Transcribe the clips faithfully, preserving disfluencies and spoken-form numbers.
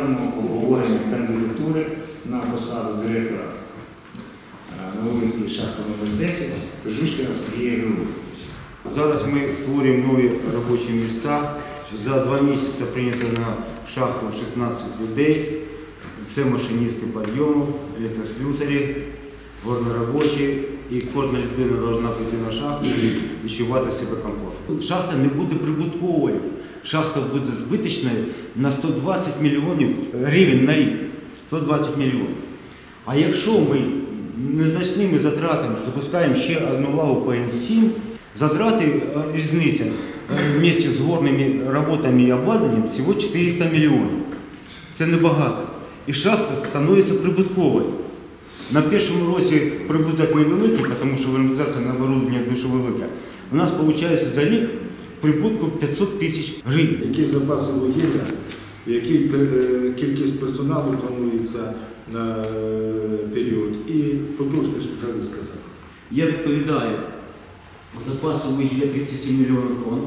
розглянемо обговорення кандидатури на посаду директора Нововинської шахти номер десять Кожушкіна Сергія Григоровича. Зараз ми створюємо нові робочі місця. За два місяці прийнято на шахту шістнадцять людей. Це машиністи підйому, електрослюсарі, горноробочі. І кожна людина повинна піти на шахту і відчувати себе комфортно. Шахта не буде прибутковою. Шахта буде збиточною на сто двадцять мільйонів гривень на рік. сто двадцять мільйонів. А якщо ми незначними затратами запускаємо ще одну лаву по ен сім, затрати різниця вместе з горними роботами і обладнанням всього чотириста мільйонів. Це небагато. І шахта становиться прибутковою. На першому році прибуток невеликий, тому що варіанізація на оборудовання дуже велика. У нас виходить за рік прибутку п'ятсот тисяч гривень. Які запаси вугілля, який кількість персоналу планується на період і потужність вже ви сказав. Я відповідаю, запаси вугілля тридцять сім мільйонів тонн.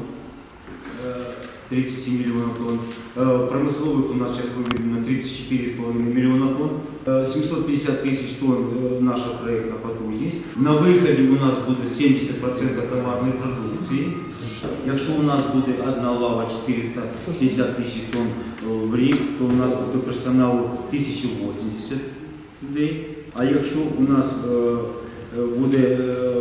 тридцять сім мільйонів тонн. Промислових у нас зараз виведено тридцять чотири з половиною мільйона тонн. сімсот п'ятдесят тисяч тонн наша проєктна потужність. На виході у нас буде сімдесят відсотків товарної продукції. Якщо у нас буде одна лава чотириста п'ятдесят тисяч тонн в рік, то у нас буде персоналу тисяча вісімдесят людей. А якщо у нас буде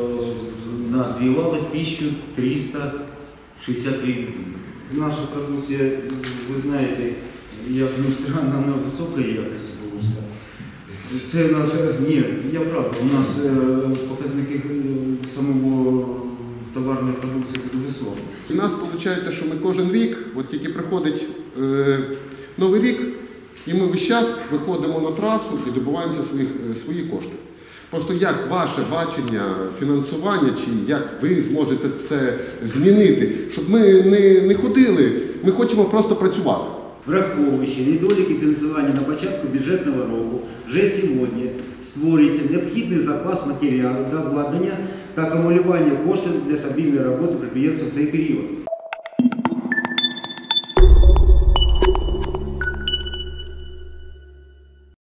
на дві лави тисяча триста шістдесят три людини. Наша продукція, ви знаєте, як не странно, на високій якості була. Це у нас, ні, я правда, у нас показники самого товарної продукції буде високі. У нас виходить, що ми кожен рік, от тільки приходить е, новий рік, і ми весь час виходимо на трасу і добуваємося своїх, свої кошти. Просто як ваше бачення фінансування, чи як ви зможете це змінити, щоб ми не, не ходили, ми хочемо просто працювати. Враховуючи недоліки фінансування на початку бюджетного року, вже сьогодні створюється необхідний запас матеріалу та обладнання та акумулювання коштів для стабільної роботи підприємства в цей період.